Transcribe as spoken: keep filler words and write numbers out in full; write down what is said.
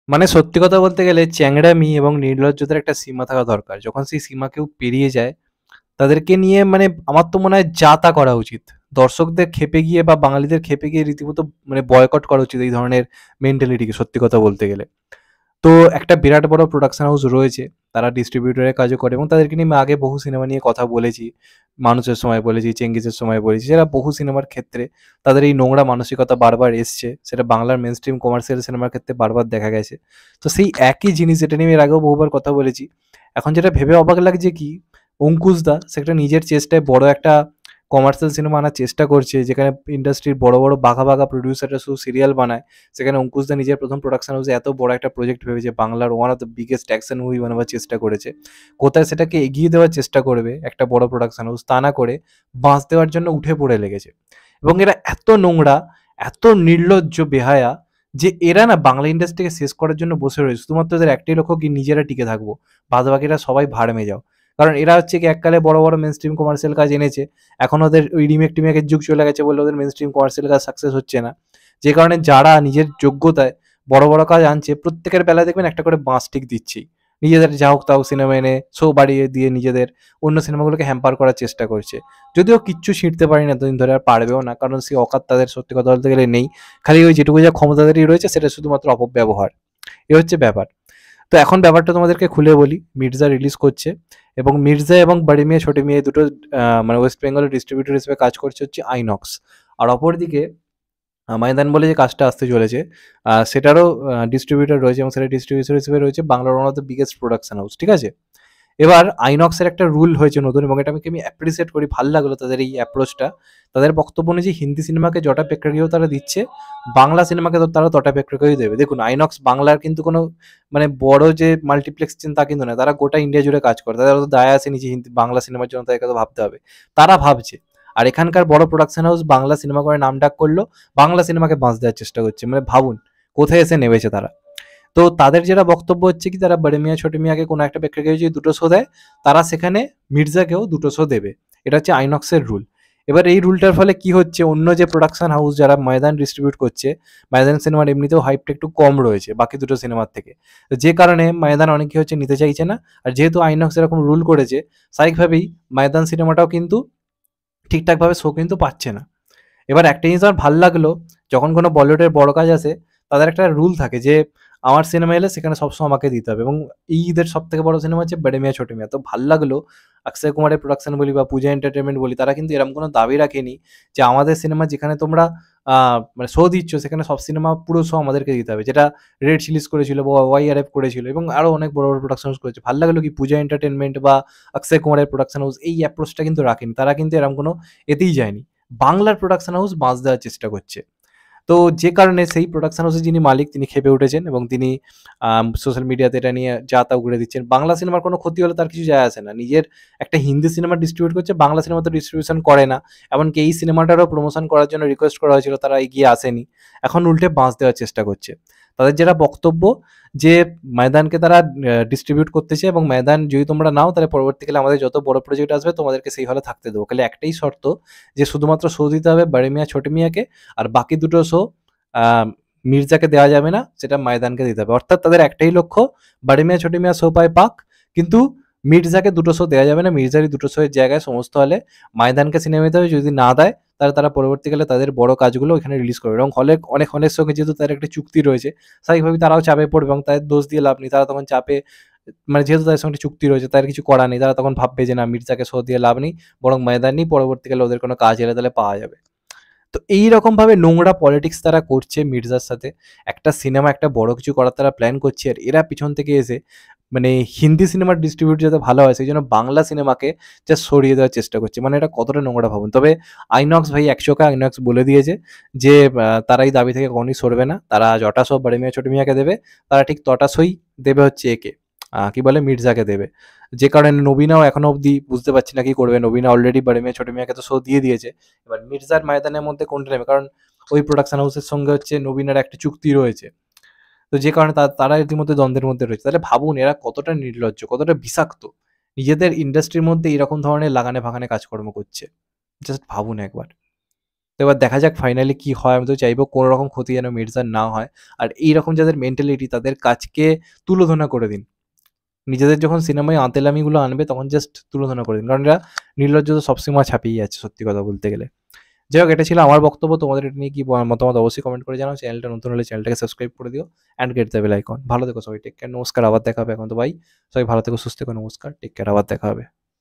মানে সত্যি কথা বলতে গেলে চ্যাংড়ামি এবং নির্লজ্জতার একটা সীমা থাকা দরকার। যখন সেই সীমা কেউ পেরিয়ে যায়, তাদেরকে নিয়ে মানে আমার তো মনে হয় যা তা করা উচিত। দর্শকদের ক্ষেপে গিয়ে বা বাঙালিদের ক্ষেপে গিয়ে রীতিমতো মানে বয়কট করা উচিত এই ধরনের মেন্টালিটিকে, সত্যি কথা বলতে গেলে। তো একটা বিরাট বড় প্রোডাকশন হাউস রয়েছে, তারা ডিস্ট্রিবিউটরের কাজও করে এবং তাদেরকে নিয়ে আমি আগে বহু সিনেমা নিয়ে কথা বলেছি। মানুষের সময় বলেছি, চেঙ্গিসের সময় বলেছি, সেটা বহু সিনেমার ক্ষেত্রে তাদের এই নোংরা মানসিকতা বারবার এসছে, সেটা বাংলার মেন স্ট্রিম কমার্শিয়াল সিনেমার ক্ষেত্রে বারবার দেখা গেছে। তো সেই একই জিনিস যেটা নিয়ে এর আগেও বহুবার কথা বলেছি, এখন যেটা ভেবে অবাক লাগছে কি, অঙ্কুশ দা সেটা নিজের চেষ্টায় বড় একটা কমার্শিয়াল সিনেমা আনার চেষ্টা করছে, যেখানে ইন্ডাস্ট্রির বড় বড় বাঘা বাঘা প্রডিউসাররা শুধু সিরিয়াল বানায়। সেখানে অঙ্কুশ দা নিজের প্রথম প্রোডাকশন হাউসে এত বড় একটা প্রজেক্ট ভেবেছে, বাংলার one of the biggest action movie বানাবার চেষ্টা করেছে। কোথায় সেটাকে এগিয়ে দেওয়ার চেষ্টা করবে একটা বড় প্রোডাকশন হাউস, তা না করে বাঁশ দেওয়ার জন্য উঠে পড়ে লেগেছে। এবং এরা এত নোংরা, এত নির্লজ্জ বেহায়া, যে এরা না বাংলা ইন্ডাস্ট্রিকে শেষ করার জন্য বসে রয়েছে। শুধুমাত্র এদের একটাই লক্ষ্য কি, নিজেরা টিকে থাকবো, বাদ বাকিরা সবাই ভাড়মে যাও। কারণ এরা হচ্ছে কি, এককালে বড় বড় মেন স্ট্রিম কমার্শিয়াল কাজ এনেছে, এখন ওদের ওই রিমেক টিমেকের যুগ চলে গেছে বলে ওদের মেন স্ট্রিম কমার্শিয়াল কাজ সাকসেস হচ্ছে না। যে কারণে যারা নিজের যোগ্যতায় বড় বড় কাজ আনছে, প্রত্যেকের বেলায় দেখবেন একটা করে বাঁশ টিক দিচ্ছেই। নিজেদের যা হোক তা হোক সিনেমা এনে শো বাড়িয়ে দিয়ে নিজেদের অন্য সিনেমাগুলোকে হ্যাম্পার করার চেষ্টা করছে। যদিও কিচ্ছু ছিঁড়তে পারি না এতদিন ধরে, আর পারবেও না, কারণ সেই অকাত তাদের সত্যি কথা বলতে গেলে নেই। খালি ওই যেটুকু যা ক্ষমতাদারি রয়েছে সেটা শুধুমাত্র অপব্যবহার। এ হচ্ছে ব্যাপার। তো এখন ব্যাপারটা তোমাদেরকে খুলে বলি, মির্জা রিলিজ করছে এবং মির্জা এবং বড়ি মিয়া ছোটি মিয়া এই দুটো আহ, মানে ওয়েস্ট বেঙ্গলের ডিস্ট্রিবিউটর হিসেবে কাজ করছে হচ্ছে আইনক্স। আর অপরদিকে আহ, ময়দান বলে যে কাজটা আসতে চলেছে, আহ, সেটারও ডিস্ট্রিবিউটর রয়েছে এবং সেটা ডিস্ট্রিবিউটর হিসেবে রয়েছে বাংলার one of the biggest production house, ঠিক আছে। এবার আইনক্সের একটা রুল হয়েছে নতুন, এবং এটা আমি আমি অ্যাপ্রিসিয়েট করি, ভালো লাগলো তাদের এই অ্যাপ্রোচটা। তাদের বক্তব্য অনুযায়ী হিন্দি সিনেমাকে যটা প্রেক্ষাগৃহ তারা দিচ্ছে, বাংলা সিনেমাকে তো তারা তটা প্রেক্ষাগৃহ দেবে। দেখুন, আইনক্স বাংলার কিন্তু কোনো মানে বড় যে মাল্টিপ্লেক্স চেন তা কিন্তু না, তারা গোটা ইন্ডিয়া জুড়ে কাজ করে, তাদের অত দায় আসেনি যে হিন্দি বাংলা সিনেমার জন্য তাদেরকে তো ভাবতে হবে। তারা ভাবছে। আর এখানকার বড় প্রোডাকশন হাউস বাংলা সিনেমা করে নাম ডাক করলো, বাংলা সিনেমাকে বাঁচ দেওয়ার চেষ্টা করছে। মানে ভাবুন কোথায় এসে নেমেছে তারা। তো তাদের যেটা বক্তব্য হচ্ছে কি, তারা বড় মিয়া ছোট মিয়াকে কোনো একটা প্রেক্ষাগৃহে যদি দুটো শো দেয়, তারা সেখানে মির্জাকেও দুটো শো দেবে। এটা হচ্ছে আইনক্সের রুল। এবার এই রুলটার ফলে কি হচ্ছে, অন্য যে প্রোডাকশন হাউস যারা ময়দান ডিস্ট্রিবিউট করছে, ময়দান সিনেমার এমনিতেও হাইপটা একটু কম রয়েছে বাকি দুটো সিনেমার থেকে। তো যে কারণে ময়দান অনেকে হচ্ছে নিতে চাইছে না। আর যেহেতু আইনক্স এরকম রুল করেছে, স্বাভাবিকভাবেই ময়দান সিনেমাটাও কিন্তু ঠিকঠাকভাবে শো কিন্তু পাচ্ছে না। এবার একটা জিনিস আমার ভাল লাগলো, যখন কোনো বলিউডের বড় কাজ আসে, তাদের একটা রুল থাকে যে আমার সিনেমা এলে সেখানে সবসময় আমাকে দিতে হবে। এবং এই ঈদের সব থেকে বড় সিনেমা হচ্ছে বড়ে মিয়া ছোটে মিয়া। তো ভাল লাগলো, অক্ষয় কুমারের প্রোডাকশন বলি বা পূজা এন্টারটেনমেন্ট বলি, তারা কিন্তু এরকম কোনো দাবি রাখেনি যে আমাদের সিনেমা যেখানে তোমরা আহ, মানে শো দিচ্ছ সেখানে সব সিনেমা পুরো শো আমাদেরকে দিতে হবে, যেটা রেড চিলিজ করেছিল বা ওয়াই আর এফ করেছিল এবং আরও অনেক বড় বড় প্রোডাকশন হাউস করেছে। ভালো লাগলো কি পূজা এন্টারটেনমেন্ট বা অক্ষয় কুমারের প্রোডাকশন হাউস এই অ্যাপ্রোচটা কিন্তু রাখেনি, তারা কিন্তু এরকম কোনো এতেই যায়নি, বাংলার প্রোডাকশন হাউস বাঁচ দেওয়ার চেষ্টা করছে। তো যে কারণে সেই প্রোডাকশন হাউসের যিনি মালিক তিনি খেপে উঠেছেন এবং তিনি সোশ্যাল মিডিয়াতে এটা নিয়ে যা তা উগড়ে দিচ্ছেন। বাংলা সিনেমার কোনো ক্ষতি হলে তার কিছু যায় আসে না, নিজের একটা হিন্দি সিনেমা ডিস্ট্রিবিউট করছে, বাংলা সিনেমা তো ডিস্ট্রিবিউশন করে না। এমনকি এই সিনেমাটারও প্রমোশন করার জন্য রিকোয়েস্ট করা হয়েছিল, তারা এগিয়ে আসেনি। এখন উল্টে বাঁশ দেওয়ার চেষ্টা করছে। তাদের যেটা বক্তব্য, যে ময়দানকে তারা ডিস্ট্রিবিউট করতেছে এবং ময়দান যদি তোমরা নাও তাহলে পরবর্তীকালে আমাদের যত বড় প্রজেক্ট আসবে তোমাদেরকে সেই হলে থাকতে দেবো, খালি একটাই শর্ত, যে শুধুমাত্র শো দিতে হবে বড় মিয়া ছোট মিয়াকে, আর বাকি দুটো শো আহ, মির্জাকে দেওয়া যাবে না, সেটা ময়দানকে দিতে হবে। অর্থাৎ তাদের একটাই লক্ষ্য, বড় মিয়া ছোট মিয়া শো পায় পাক, কিন্তু মির্জাকে দুটো শো দেওয়া যাবে না। মির্জারই দুটো শো এর জায়গায় সমস্ত হলে ময়দানকে সিনেমা দিতে হবে। যদি না দেয় তাহলে তারা পরবর্তীকালে তাদের বড় কাজগুলো ওখানে রিলিজ করবে। এবং হলে অনেক হলের সঙ্গে যেহেতু তাদের একটা চুক্তি রয়েছে, স্বাভাবিকভাবে তারাও চাপে পড়বে এবং তাদের দোষ দিয়ে লাভ নেই। তারা তখন চাপে, মানে যেহেতু তাদের সঙ্গে চুক্তি রয়েছে তাদের কিছু করা নেই, তারা তখন ভাববে যে না, মির্জাকে শো দিয়ে লাভ নেই, বরং ময়দানই পরবর্তীকালে ওদের কোনো কাজ এলে তাহলে পাওয়া যাবে। তো এইরকম ভাবে নোংরা পলিটিক্স তারা করছে মির্জার সাথে। একটা সিনেমা একটা বড় কিছু করার তারা প্ল্যান করছে, আর এরা পিছন থেকে এসে মানে হিন্দি সিনেমার ডিস্ট্রিবিউট যাতে ভালো হয় সেই জন্য বাংলা সিনেমাকে জাস্ট সরিয়ে দেওয়ার চেষ্টা করছে। মানে এটা কতটা নোংরা ভাবুন। তবে আইনক্স ভাই একশোকে আইনক্স বলে দিয়েছে যে আহ, তারা এই দাবি থেকে কখনই সরবে না, তারা যটা সব বড় মিয়া ছোট মিয়াকে দেবে, তারা ঠিক তটা সই দেবে হচ্ছে একে, আহ, কি বলে, মির্জাকে দেবে। যে কারণে নবীনাও এখনো অবধি বুঝতে পারছি না কি করবে। নবীনা অলরেডি বড় মিয়া ছোট মিয়াকে তো শো দিয়ে দিয়েছে, এবার মির্জার ময়দানের মধ্যে কোনটা নেবে, কারণ ওই প্রোডাকশন হাউসের সঙ্গে হচ্ছে নবীনের একটা চুক্তি রয়েছে। তো যে কারণে তা- তারা ইতিমধ্যে দ্বন্দ্বের মধ্যে রয়েছে। তাহলে ভাবুন এরা কতটা নির্লজ্জ, কতটা বিষাক্ত, নিজেদের ইন্ডাস্ট্রির মধ্যে এরকম ধরনের লাগানে ভাগানে কাজকর্ম করছে। জাস্ট ভাবুন একবার। তো এবার দেখা যাক ফাইনালি কি হয়। আমি তো চাইবো কোনো রকম ক্ষতি যেন মির্জার না হয়। আর এইরকম যাদের মেন্টালিটি তাদের কাজকে তুলোধনা করে দিন। নিজেদের যখন সিনেমায় আঁতেলামিগুলো আনবে তখন জাস্ট তুলোধনা করে দিন। কারণ এরা নির্লজ্জ তো সবসময় ছাপিয়ে যাচ্ছে সত্যি কথা বলতে গেলে। যাই হোক, এটা ছিল আমার বক্তব্য। তোমাদের এটা নিয়ে কি মতামত অবশ্যই কমেন্ট করে জানাও। চ্যানেলটা নতুন হলে চ্যানেলটাকে সাবস্ক্রাইব করে দিও and get the bell icon. ভালো থেকো সবাই, টেক কেয়ার, নমস্কার, আবার দেখা হবে। এখন তো বাই, সবাই ভালো থেকো, সুস্থ থেকো, নমস্কার, টেক কেয়ার, আবার দেখা হবে।